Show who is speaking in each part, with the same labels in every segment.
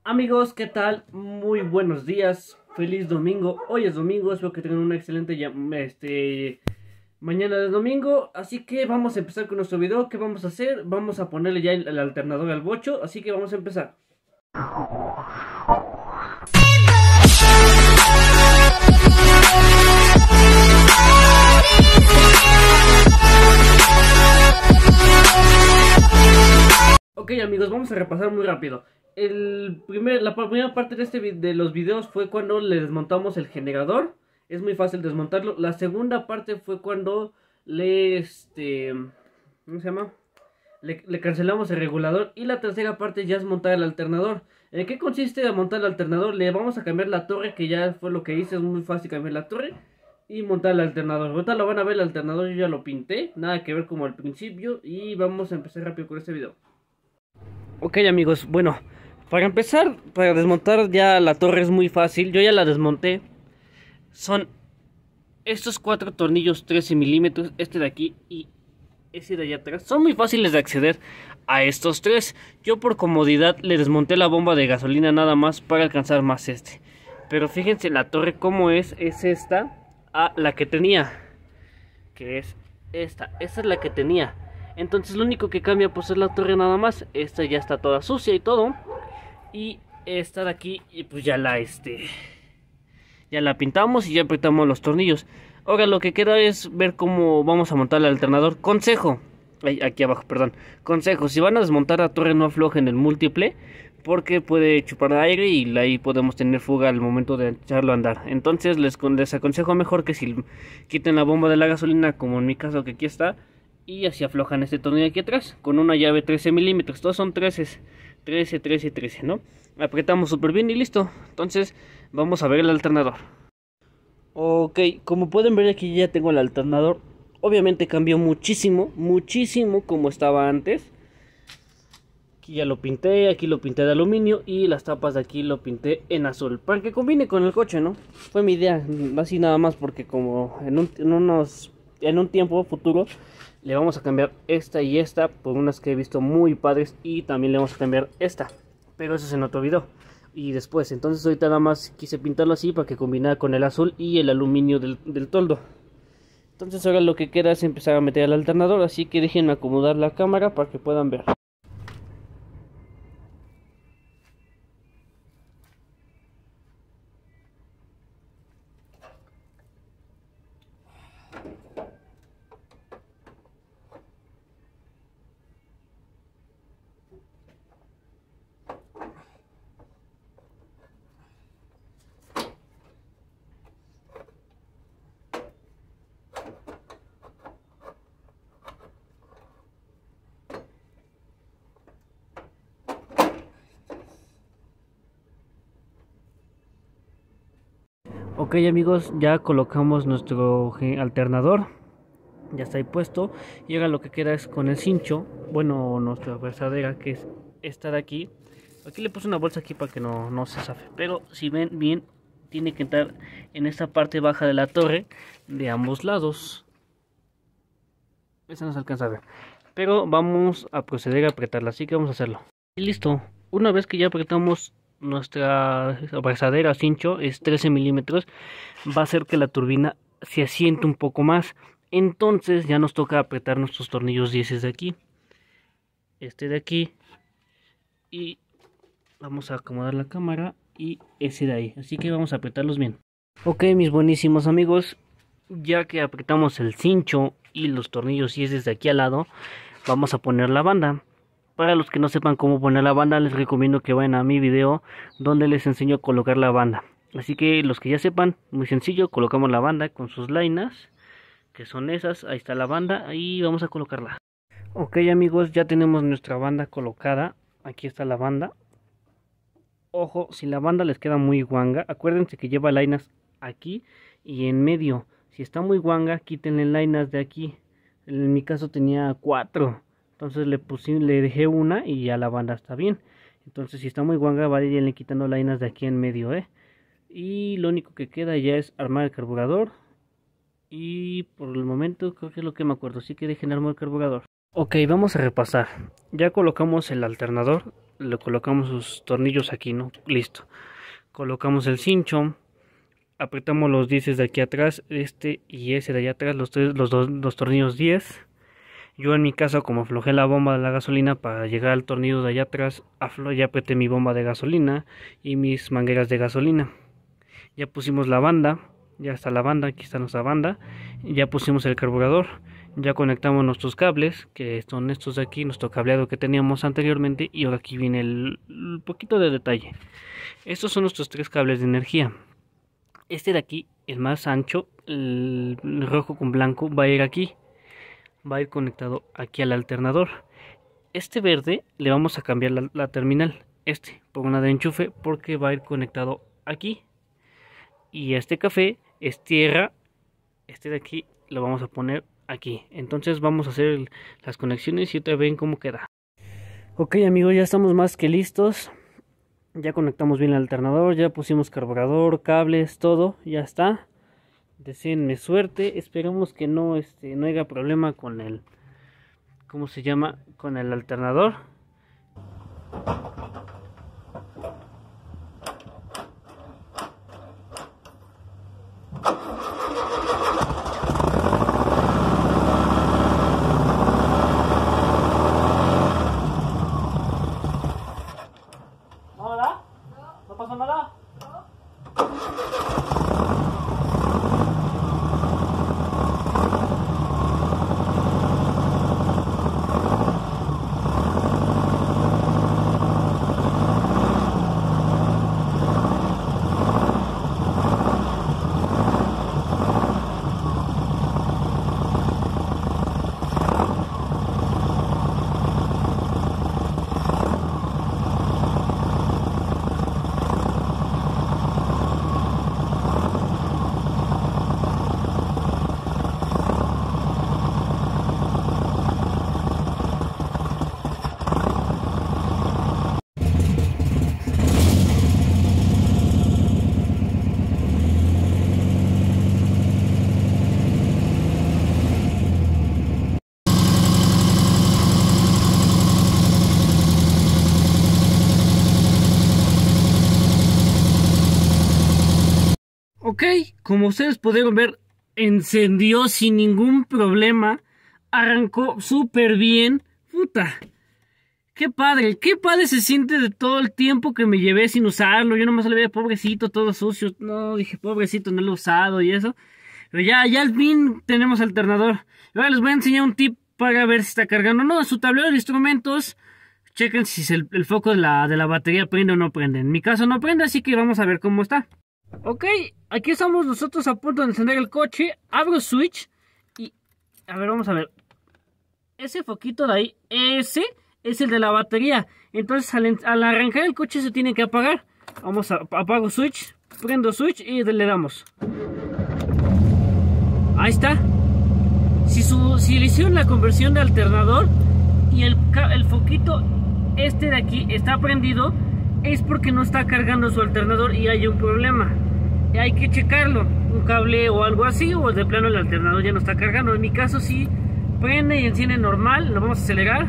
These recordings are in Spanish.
Speaker 1: Amigos, ¿qué tal? Muy buenos días, feliz domingo. Hoy es domingo, espero que tengan una excelente mañana de domingo. Así que vamos a empezar con nuestro video. ¿Qué vamos a hacer? Vamos a ponerle ya el alternador al bocho, así que vamos a empezar. Ok amigos, vamos a repasar muy rápido. La primera parte de los videos fue cuando le desmontamos el generador. Es muy fácil desmontarlo. La segunda parte fue cuando ¿cómo se llama? Le cancelamos el regulador. Y la tercera parte ya es montar el alternador. ¿En qué consiste de montar el alternador? Le vamos a cambiar la torre, que ya fue lo que hice. Es muy fácil cambiar la torre y montar el alternador. Ahorita lo van a ver, el alternador yo ya lo pinté. Nada que ver como al principio. Y vamos a empezar rápido con este video. Ok amigos, bueno, para empezar, para desmontar ya la torre es muy fácil. Yo ya la desmonté. Son estos 4 tornillos 13 milímetros, este de aquí y ese de allá atrás. Son muy fáciles de acceder a estos 3. Yo por comodidad le desmonté la bomba de gasolina nada más para alcanzar más este. Pero fíjense la torre como es esta a la que tenía, que es esta es la que tenía. Entonces lo único que cambia pues es la torre nada más. Esta ya está toda sucia y todo. Y esta de aquí pues ya la pintamos y ya apretamos los tornillos. Ahora lo que queda es ver cómo vamos a montar el alternador. Consejo, aquí abajo, perdón. Consejo, si van a desmontar la torre no aflojen el múltiple, porque puede chupar aire y ahí podemos tener fuga al momento de echarlo a andar. Entonces les aconsejo mejor que si quiten la bomba de la gasolina, como en mi caso que aquí está, y así aflojan este tornillo aquí atrás con una llave 13 milímetros. Todos son 13, 13, ¿no? Apretamos súper bien y listo. Entonces vamos a ver el alternador. Ok, como pueden ver aquí ya tengo el alternador. Obviamente cambió muchísimo como estaba antes. Aquí ya lo pinté, aquí lo pinté de aluminio y las tapas de aquí lo pinté en azul, para que combine con el coche, ¿no? Fue mi idea, así nada más, porque como en un tiempo futuro le vamos a cambiar esta y esta por unas que he visto muy padres, y también le vamos a cambiar esta, pero eso es en otro video y después. Entonces ahorita nada más quise pintarlo así para que combinara con el azul y el aluminio del toldo. Entonces ahora lo que queda es empezar a meter el alternador, así que déjenme acomodar la cámara para que puedan ver. Ok amigos, ya colocamos nuestro alternador, ya está ahí puesto, y ahora lo que queda es con el cincho, bueno, nuestra abrazadera, que es esta de aquí. Aquí le puse una bolsa aquí para que no se zafe, pero si ven bien, tiene que entrar en esta parte baja de la torre de ambos lados. Esa no se alcanza a ver, pero vamos a proceder a apretarla, así que vamos a hacerlo. Y listo, una vez que ya apretamos nuestra abrazadera cincho, es 13 milímetros, va a hacer que la turbina se asiente un poco más. Entonces ya nos toca apretar nuestros tornillos 10 de aquí, este de aquí, y vamos a acomodar la cámara, y ese de ahí, así que vamos a apretarlos bien. Ok mis buenísimos amigos, ya que apretamos el cincho y los tornillos 10 de aquí al lado, vamos a poner la banda. Para los que no sepan cómo poner la banda, les recomiendo que vayan a mi video donde les enseño a colocar la banda. Así que los que ya sepan, muy sencillo, colocamos la banda con sus lainas, que son esas. Ahí está la banda y vamos a colocarla. Ok amigos, ya tenemos nuestra banda colocada. Aquí está la banda. Ojo, si la banda les queda muy guanga, acuérdense que lleva lainas aquí y en medio. Si está muy guanga, quítenle lainas de aquí. En mi caso tenía 4. Entonces le dejé una y ya la banda está bien. Entonces si está muy guanga, vayan quitando lainas de aquí en medio, Y lo único que queda ya es armar el carburador. Y por el momento creo que es lo que me acuerdo, así que dejen armar el carburador. Ok, vamos a repasar. Ya colocamos el alternador. le colocamos sus tornillos aquí, ¿no? Listo. Colocamos el cincho, apretamos los 10 de aquí atrás, este y ese de allá atrás, los tornillos 10. Yo en mi caso, como aflojé la bomba de la gasolina para llegar al tornillo de allá atrás, ya apreté mi bomba de gasolina y mis mangueras de gasolina. Ya pusimos la banda, ya está la banda, aquí está nuestra banda. Ya pusimos el carburador, ya conectamos nuestros cables, que son estos de aquí, nuestro cableado que teníamos anteriormente. Y ahora aquí viene el poquito de detalle. Estos son nuestros 3 cables de energía. Este de aquí, el más ancho, el rojo con blanco, va a ir aquí. Va a ir conectado aquí al alternador. Este verde le vamos a cambiar la terminal, por una de enchufe, porque va a ir conectado aquí. Y este café es tierra, este de aquí lo vamos a poner aquí. Entonces vamos a hacer las conexiones y ustedes ven cómo queda. Ok amigos, ya estamos más que listos. Ya conectamos bien el alternador, ya pusimos carburador, cables, todo, ya está. Deseenme suerte, esperemos que no haya problema con el, ¿cómo se llama? Con el alternador. ¿Nada? ¿No pasó nada? Ok, como ustedes pudieron ver, encendió sin ningún problema. Arrancó súper bien. Puta, qué padre se siente de todo el tiempo que me llevé sin usarlo. Yo nomás le veía pobrecito, todo sucio. No, dije pobrecito, no lo he usado y eso. Pero ya al fin tenemos alternador. Ahora les voy a enseñar un tip para ver si está cargando o no. Su tablero de instrumentos, chequen si el foco de la batería prende o no prende. En mi caso no prende, así que vamos a ver cómo está. Ok, aquí estamos nosotros a punto de encender el coche. Abro switch y... a ver, vamos a ver. Ese foquito de ahí, ese es el de la batería. Entonces al arrancar el coche se tiene que apagar. Apago switch, prendo switch y le damos. Ahí está. Si le hicieron la conversión de alternador y el foquito de aquí está prendido, es porque no está cargando su alternador y hay un problema. Y hay que checarlo, un cable o algo así, o de plano el alternador ya no está cargando. En mi caso sí prende y enciende normal. Lo vamos a acelerar.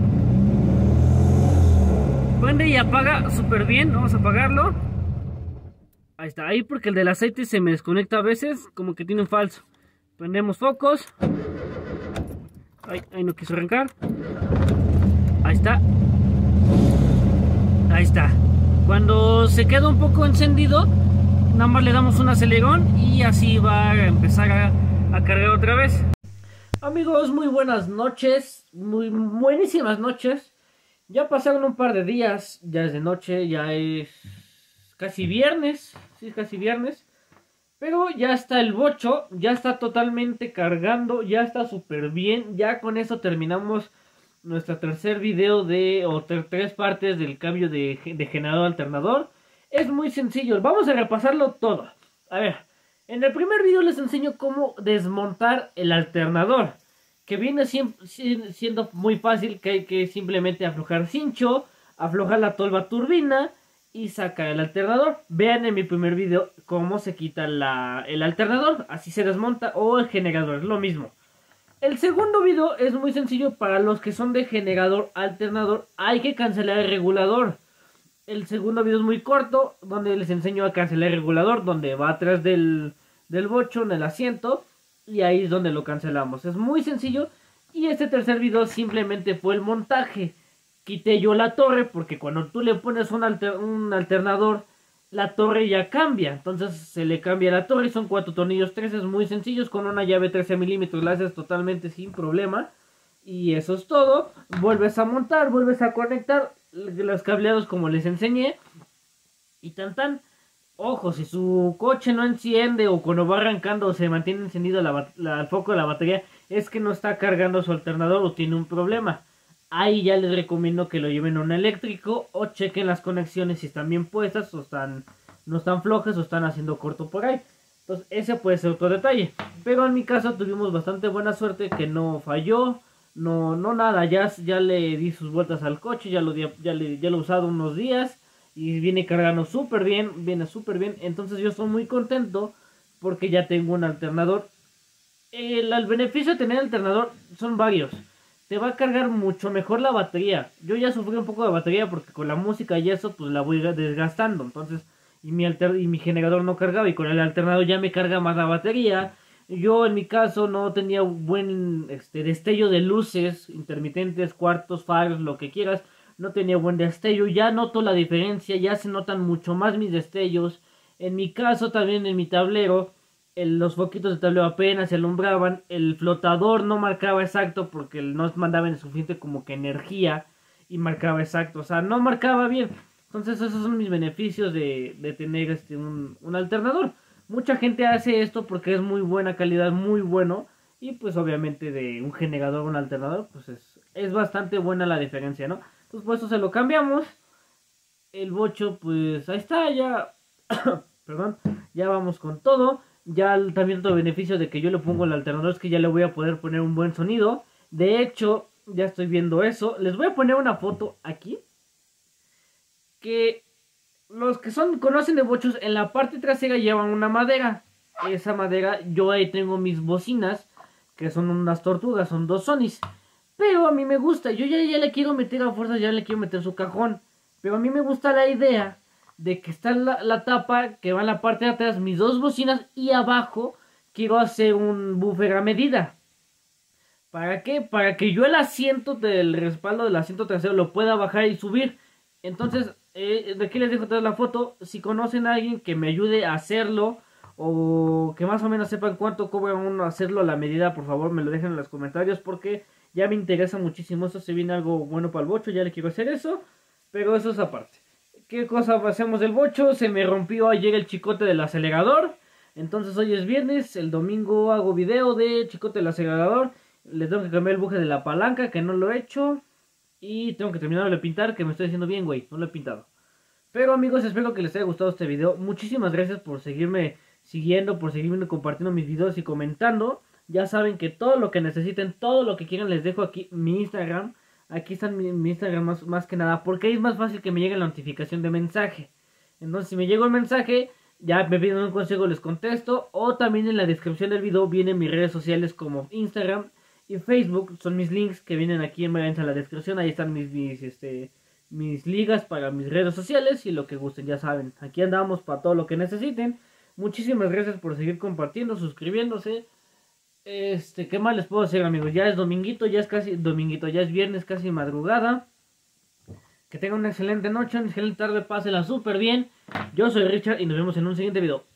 Speaker 1: Prende y apaga súper bien. Vamos a apagarlo. Ahí está, ahí porque el del aceite se me desconecta a veces, como que tiene un falso. Prendemos focos. Ahí no quiso arrancar. Ahí está. Ahí está. Cuando se queda un poco encendido, nada más le damos un acelerón y así va a empezar a cargar otra vez. Amigos, muy buenas noches, muy buenísimas noches. Ya pasaron un par de días, ya es de noche, ya es casi viernes, sí, casi viernes. Pero ya está el bocho, ya está totalmente cargando, ya está súper bien. Ya con eso terminamos nuestro tercer video o 3 partes del cambio de generador alternador. Es muy sencillo, vamos a repasarlo todo. A ver, en el primer video les enseño cómo desmontar el alternador, que viene siendo muy fácil, que hay que simplemente aflojar cincho, aflojar la tolva turbina y sacar el alternador. Vean en mi primer video cómo se quita el alternador, así se desmonta, o el generador, es lo mismo. El segundo video es muy sencillo para los que son de generador alternador. Hay que cancelar el regulador. El segundo video es muy corto, donde les enseño a cancelar el regulador, donde va atrás del bocho en el asiento, y ahí es donde lo cancelamos. Es muy sencillo. Y este tercer video simplemente fue el montaje. Quité yo la torre, porque cuando tú le pones un alternador, la torre ya cambia. Entonces se le cambia la torre, son 4 tornillos 13 muy sencillos, con una llave 13 milímetros la haces totalmente sin problema. Y eso es todo. Vuelves a montar, vuelves a conectar los cableados como les enseñé. Y tan tan. Ojo, si su coche no enciende o cuando va arrancando se mantiene encendido el foco de la batería, es que no está cargando su alternador o tiene un problema. Ahí ya les recomiendo que lo lleven a un eléctrico o chequen las conexiones si están bien puestas o no están flojas o están haciendo corto por ahí. Entonces ese puede ser otro detalle. Pero en mi caso tuvimos bastante buena suerte que no falló. No nada, ya le di sus vueltas al coche, ya lo he usado unos días. Y viene cargando súper bien, viene súper bien. Entonces yo estoy muy contento porque ya tengo un alternador. El beneficio de tener alternador son varios. Te va a cargar mucho mejor la batería. Yo ya sufrí un poco de batería porque con la música y eso pues la voy desgastando. Entonces, y mi generador no cargaba y con el alternador ya me carga más la batería. Yo en mi caso no tenía buen destello de luces, intermitentes, cuartos, faros, lo que quieras. No tenía buen destello, ya noto la diferencia, ya se notan mucho más mis destellos. En mi caso también en mi tablero, los foquitos de tablero apenas se alumbraban, el flotador no marcaba exacto porque no mandaba en suficiente como que energía y marcaba exacto, o sea, no marcaba bien. Entonces esos son mis beneficios de tener un alternador. Mucha gente hace esto porque es muy buena calidad, muy bueno. Y pues obviamente de un generador a un alternador, pues es bastante buena la diferencia, ¿no? Entonces por eso se lo cambiamos. El bocho, pues ahí está, ya. Perdón, ya vamos con todo. Ya también otro beneficio de que yo le pongo el alternador es que ya le voy a poder poner un buen sonido. De hecho, ya estoy viendo eso. Les voy a poner una foto aquí. Que los que conocen de bochos, en la parte trasera llevan una madera. Esa madera, yo ahí tengo mis bocinas, que son unas tortugas, son 2 Sonys. Pero a mí me gusta, yo ya le quiero meter a fuerza, ya le quiero meter su cajón. Pero a mí me gusta la idea de que está la tapa que va en la parte de atrás, mis 2 bocinas, y abajo quiero hacer un buffer a medida. ¿Para qué? Para que yo el asiento del respaldo del asiento trasero lo pueda bajar y subir. Entonces, de aquí les dejo toda la foto. Si conocen a alguien que me ayude a hacerlo, o que más o menos sepan cuánto cobra uno hacerlo a la medida, por favor me lo dejen en los comentarios, porque ya me interesa muchísimo. Eso se viene algo bueno para el bocho, ya le quiero hacer eso, pero eso es aparte. ¿Qué cosa hacemos del bocho? Se me rompió ayer el chicote del acelerador, entonces hoy es viernes, el domingo hago video de chicote del acelerador. Le tengo que cambiar el buje de la palanca, que no lo he hecho, y tengo que terminar de pintar, que me estoy haciendo bien, güey, no lo he pintado. Pero amigos, espero que les haya gustado este video. Muchísimas gracias por seguirme siguiendo, por seguirme compartiendo mis videos y comentando. Ya saben que todo lo que necesiten, todo lo que quieran, les dejo aquí mi Instagram. Aquí está mi Instagram más que nada, porque ahí es más fácil que me llegue la notificación de mensaje. Entonces si me llega el mensaje, ya me piden un consejo, les contesto. O también en la descripción del video vienen mis redes sociales como Instagram y Facebook. Son mis links que vienen aquí en la descripción. Ahí están mis ligas para mis redes sociales y lo que gusten, ya saben. Aquí andamos para todo lo que necesiten. Muchísimas gracias por seguir compartiendo, suscribiéndose. ¿Qué más les puedo decir, amigos? Ya es dominguito, ya es casi dominguito, ya es viernes, casi madrugada. Que tengan una excelente noche, una excelente tarde, pásenla súper bien. Yo soy Richard y nos vemos en un siguiente video.